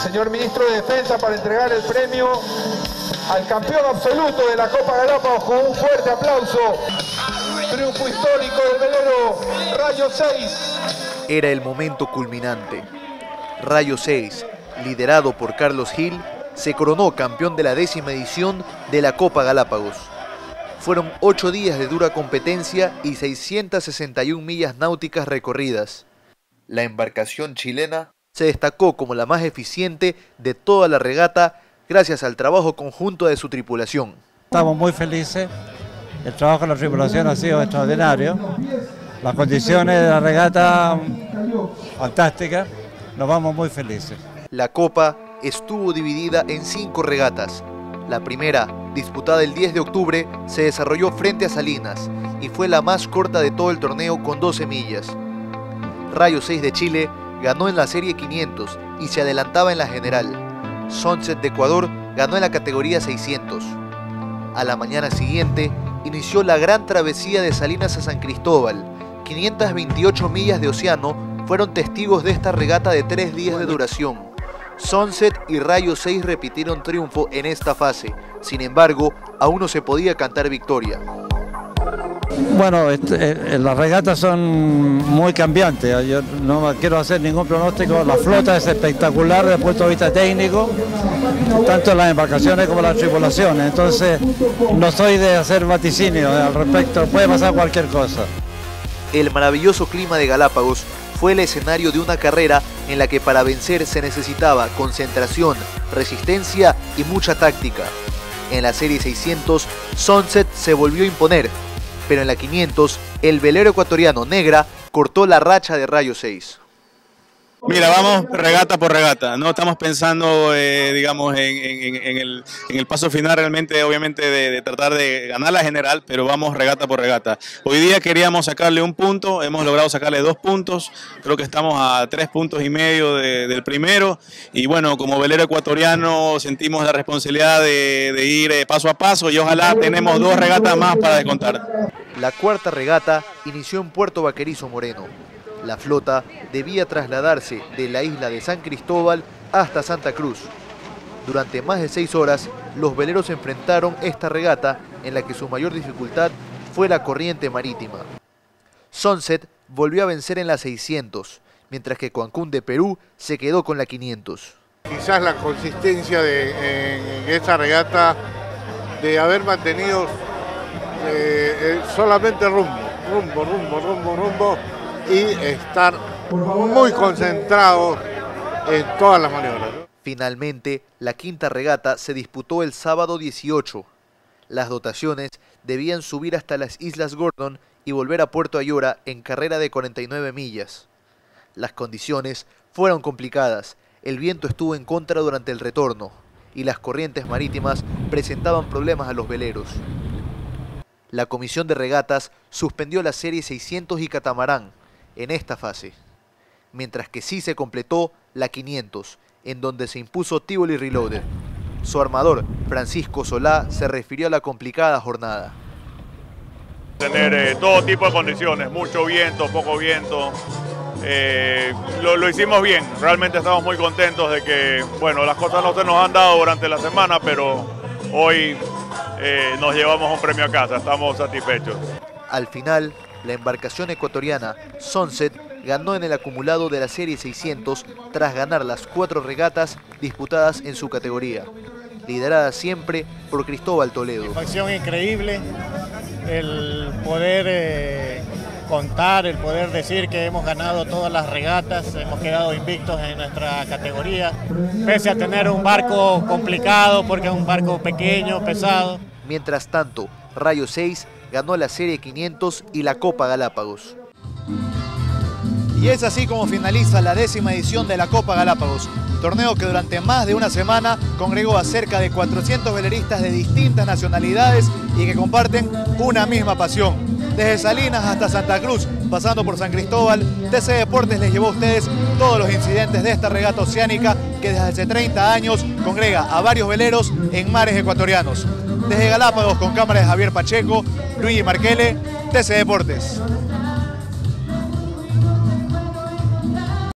señor ministro de Defensa para entregar el premio al campeón absoluto de la Copa Galápagos con un fuerte aplauso. Triunfo histórico del velero Rayo 6. Era el momento culminante. Rayo 6, liderado por Carlos Gil, se coronó campeón de la 10ª edición de la Copa Galápagos. Fueron 8 días de dura competencia y 661 millas náuticas recorridas. La embarcación chilena se destacó como la más eficiente de toda la regata gracias al trabajo conjunto de su tripulación. Estamos muy felices, el trabajo de la tripulación ha sido extraordinario, las condiciones de la regata fantásticas, nos vamos muy felices. La Copa estuvo dividida en 5 regatas. La primera, disputada el 10 de octubre, se desarrolló frente a Salinas y fue la más corta de todo el torneo con 12 millas. Rayo 6 de Chile ganó en la serie 500 y se adelantaba en la general. Sunset de Ecuador ganó en la categoría 600. A la mañana siguiente inició la gran travesía de Salinas a San Cristóbal. 528 millas de océano fueron testigos de esta regata de 3 días de duración. Sunset y Rayo 6 repitieron triunfo en esta fase. Sin embargo, aún no se podía cantar victoria. Bueno, las regatas son muy cambiantes. Yo no quiero hacer ningún pronóstico. La flota es espectacular desde el punto de vista técnico, tanto las embarcaciones como las tripulaciones. Entonces, no soy de hacer vaticinios al respecto. Puede pasar cualquier cosa. El maravilloso clima de Galápagos fue el escenario de una carrera en la que para vencer se necesitaba concentración, resistencia y mucha táctica. En la serie 600, Sunset se volvió a imponer, pero en la 500, el velero ecuatoriano Negra cortó la racha de Rayo 6. Mira, vamos regata por regata, no estamos pensando, digamos, en el paso final realmente, obviamente, de tratar de ganar la general, pero vamos regata por regata. Hoy día queríamos sacarle un punto, hemos logrado sacarle 2 puntos, creo que estamos a 3,5 puntos del primero, y bueno, como velero ecuatoriano sentimos la responsabilidad de ir paso a paso y ojalá tenemos 2 regatas más para descontar. La 4ª regata inició en Puerto Vaquerizo Moreno. La flota debía trasladarse de la isla de San Cristóbal hasta Santa Cruz. Durante más de 6 horas, los veleros enfrentaron esta regata en la que su mayor dificultad fue la corriente marítima. Sunset volvió a vencer en la 600, mientras que Cancún de Perú se quedó con la 500. Quizás la consistencia en esta regata de haber mantenido solamente rumbo y estar muy concentrados en todas las maniobras. Finalmente, la 5ª regata se disputó el sábado 18. Las dotaciones debían subir hasta las Islas Gordon y volver a Puerto Ayora en carrera de 49 millas. Las condiciones fueron complicadas, el viento estuvo en contra durante el retorno y las corrientes marítimas presentaban problemas a los veleros. La comisión de regatas suspendió la serie 600 y catamarán en esta fase, mientras que sí se completó la 500, en donde se impuso Tivoli Reloaded. Su armador, Francisco Solá, se refirió a la complicada jornada. Tener todo tipo de condiciones, mucho viento, poco viento, lo hicimos bien, realmente estamos muy contentos de que, bueno, las cosas no se nos han dado durante la semana, pero hoy nos llevamos un premio a casa, estamos satisfechos. Al final, la embarcación ecuatoriana Sunset ganó en el acumulado de la serie 600 tras ganar las 4 regatas disputadas en su categoría, liderada siempre por Cristóbal Toledo. Satisfacción increíble el poder contar, el poder decir que hemos ganado todas las regatas, hemos quedado invictos en nuestra categoría, pese a tener un barco complicado porque es un barco pequeño, pesado. Mientras tanto, Rayo 6 ganó la serie 500 y la Copa Galápagos. Y es así como finaliza la 10ª edición de la Copa Galápagos, torneo que durante más de una semana congregó a cerca de 400 veleristas de distintas nacionalidades y que comparten una misma pasión. Desde Salinas hasta Santa Cruz, pasando por San Cristóbal, TC Deportes les llevó a ustedes todos los incidentes de esta regata oceánica que desde hace 30 años congrega a varios veleros en mares ecuatorianos. Desde Galápagos, con cámara de Javier Pacheco, Luigi Marquele, TC Deportes.